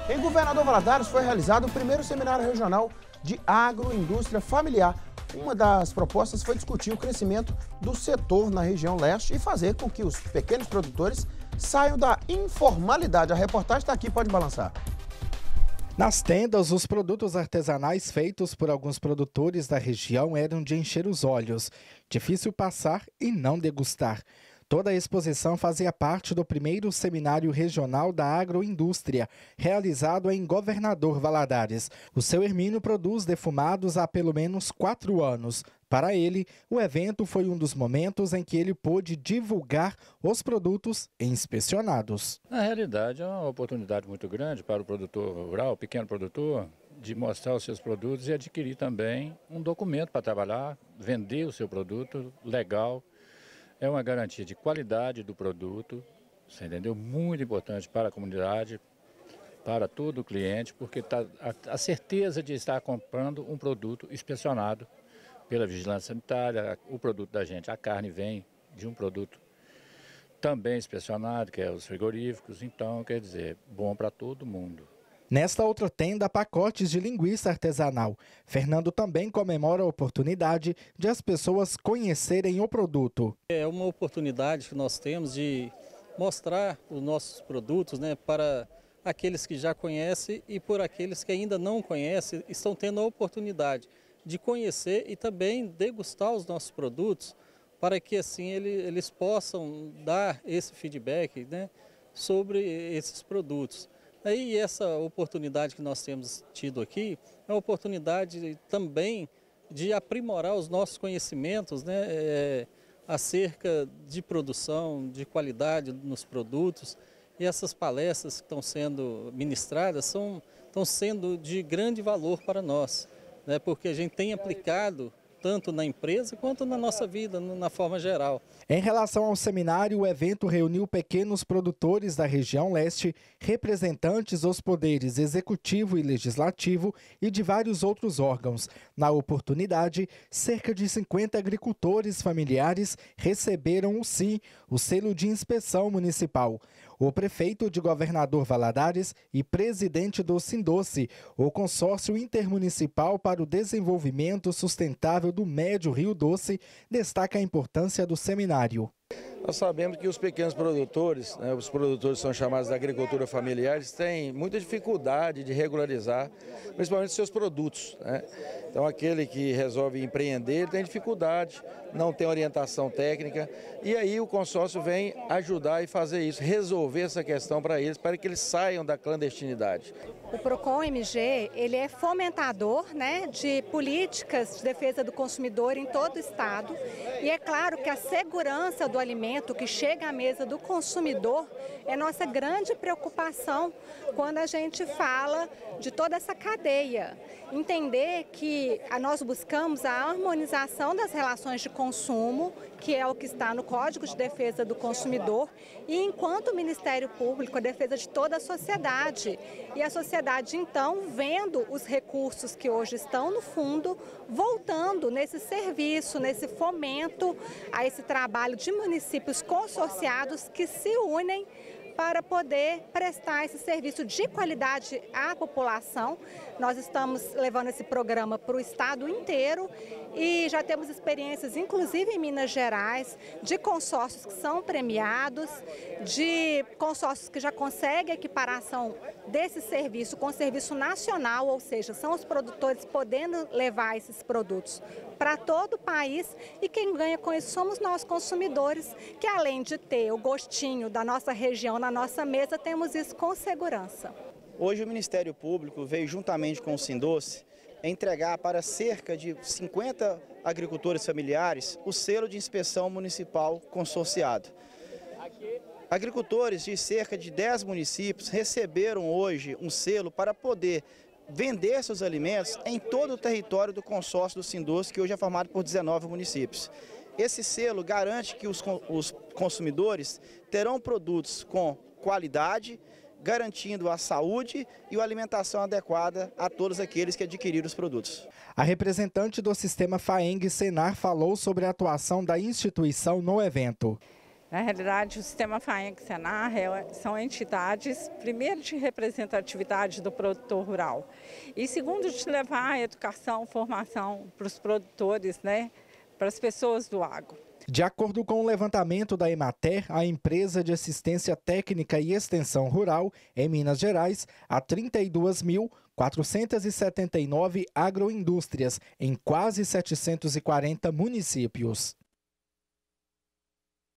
Em Governador Valadares foi realizado o primeiro seminário regional de agroindústria familiar. Uma das propostas foi discutir o crescimento do setor na região leste e fazer com que os pequenos produtores saiam da informalidade. A reportagem está aqui, pode balançar. Nas tendas, os produtos artesanais feitos por alguns produtores da região eram de encher os olhos. Difícil passar e não degustar. Toda a exposição fazia parte do primeiro seminário regional da agroindústria, realizado em Governador Valadares. O seu Hermínio produz defumados há pelo menos 4 anos. Para ele, o evento foi um dos momentos em que ele pôde divulgar os produtos inspecionados. Na realidade, é uma oportunidade muito grande para o produtor rural, o pequeno produtor, de mostrar os seus produtos e adquirir também um documento para trabalhar, vender o seu produto legal. É uma garantia de qualidade do produto, você entendeu? Muito importante para a comunidade, para todo o cliente, porque tá a certeza de estar comprando um produto inspecionado pela vigilância sanitária. O produto da gente, a carne, vem de um produto também inspecionado, que é os frigoríficos. Então, quer dizer, bom para todo mundo. Nesta outra tenda, pacotes de linguiça artesanal. Fernando também comemora a oportunidade de as pessoas conhecerem o produto. É uma oportunidade que nós temos de mostrar os nossos produtos, né, para aqueles que já conhecem e por aqueles que ainda não conhecem, estão tendo a oportunidade de conhecer e também degustar os nossos produtos, para que assim eles possam dar esse feedback, né, sobre esses produtos. Aí essa oportunidade que nós temos tido aqui é uma oportunidade também de aprimorar os nossos conhecimentos, né, acerca de produção, de qualidade nos produtos. E essas palestras que estão sendo ministradas estão sendo de grande valor para nós, né, porque a gente tem aplicado tanto na empresa quanto na nossa vida, na forma geral. Em relação ao seminário, o evento reuniu pequenos produtores da região leste, representantes dos poderes executivo e legislativo e de vários outros órgãos. Na oportunidade, cerca de 50 agricultores familiares receberam o SIM, o selo de inspeção municipal. O prefeito de Governador Valadares e presidente do Sindoce, o consórcio intermunicipal para o desenvolvimento sustentável do Médio Rio Doce, destaca a importância do seminário. Nós sabemos que os pequenos produtores, né, os produtores são chamados da agricultura familiar, eles têm muita dificuldade de regularizar, principalmente seus produtos, né? Então aquele que resolve empreender tem dificuldade, não tem orientação técnica, e aí o consórcio vem ajudar e fazer isso, resolver essa questão para que eles saiam da clandestinidade. O PROCON-MG, ele é fomentador, né, de políticas de defesa do consumidor em todo o estado, e é claro que a segurança do alimento que chega à mesa do consumidor é nossa grande preocupação quando a gente fala de toda essa cadeia. Entender que nós buscamos a harmonização das relações de consumo, que é o que está no Código de Defesa do Consumidor, e enquanto Ministério Público, a defesa de toda a sociedade. E a sociedade, então, vendo os recursos que hoje estão no fundo, voltando nesse serviço, nesse fomento a esse trabalho de municípios consorciados que se unem para poder prestar esse serviço de qualidade à população. Nós estamos levando esse programa para o estado inteiro e já temos experiências, inclusive em Minas Gerais, de consórcios que são premiados, de consórcios que já conseguem a equiparação desse serviço com o serviço nacional, ou seja, são os produtores podendo levar esses produtos para todo o país, e quem ganha com isso somos nós consumidores, que além de ter o gostinho da nossa região na nossa mesa, temos isso com segurança. Hoje o Ministério Público veio juntamente com o Sindoce entregar para cerca de 50 agricultores familiares o selo de inspeção municipal consorciado. Agricultores de cerca de 10 municípios receberam hoje um selo para poder vender seus alimentos em todo o território do consórcio do Sindoce, que hoje é formado por 19 municípios. Esse selo garante que os consumidores terão produtos com qualidade, garantindo a saúde e a alimentação adequada a todos aqueles que adquiriram os produtos. A representante do sistema FAENG Senar falou sobre a atuação da instituição no evento. Na realidade, o Sistema FAENG-SENAR são entidades, primeiro, de representatividade do produtor rural e, segundo, de levar a educação, formação para os produtores, né, para as pessoas do agro. De acordo com o levantamento da Emater, a empresa de assistência técnica e extensão rural, em Minas Gerais, há 32.479 agroindústrias em quase 740 municípios.